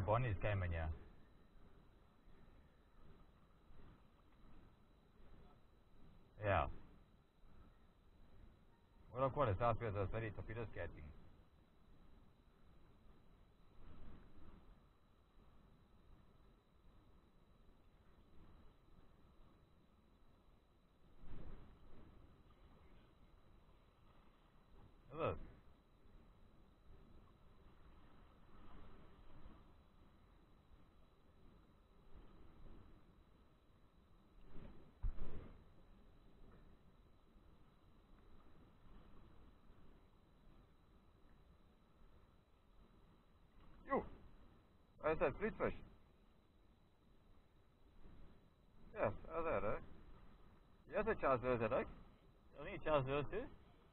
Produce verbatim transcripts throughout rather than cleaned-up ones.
Bonnies came in here. Yeah. Well, of course, South Wales is very torpedo skating. Is it? You. Where's that fleet fish? Yes, oh there, eh? Yes, a Charles Lewis, eh? I think Charles Lewis too.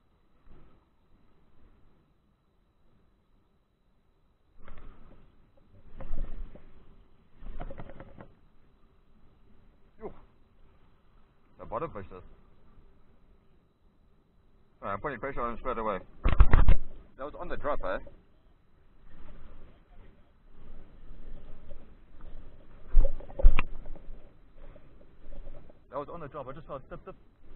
You. The bottom fish is. Alright, I'm putting pressure on him straight away. That was on the drop, eh? That was on the drop. I just felt tip tip.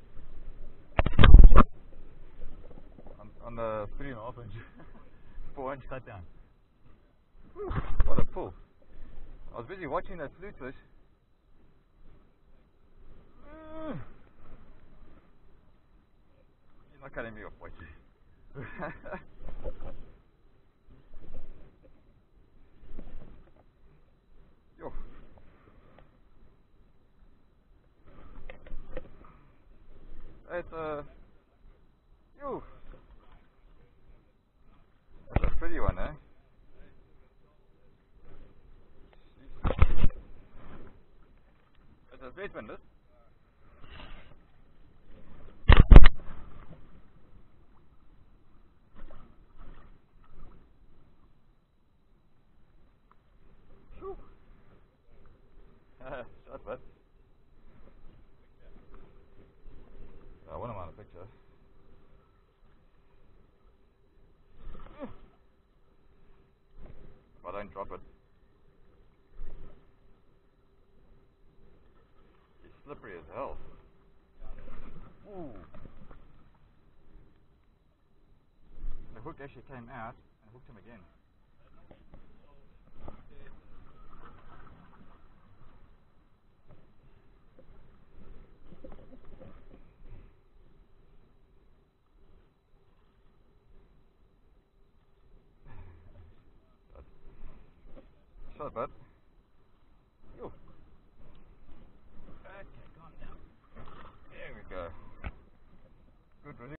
On, on the three and a half inch. Four inch cut down. Whew, what a pull. I was busy watching that flute fish. Mm. You're not cutting me off, boy. Yo. It's a. Yo. That's a pretty one, eh? It's a basement, this. Shot, bud. I want him on a picture. But I don't drop it. It's slippery as hell. Ooh. The hook actually came out and hooked him again. Shot, bud. Yo. Okay, calm down. There we go. Good release.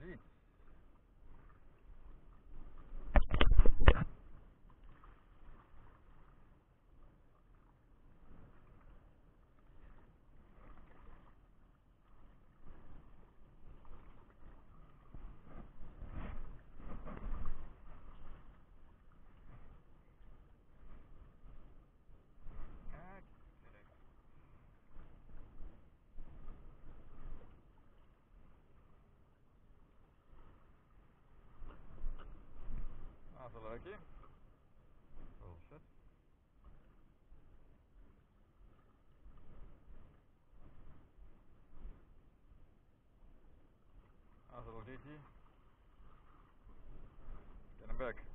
jeans. That's a lurky. Bullshit. That's a little D T. Get him back.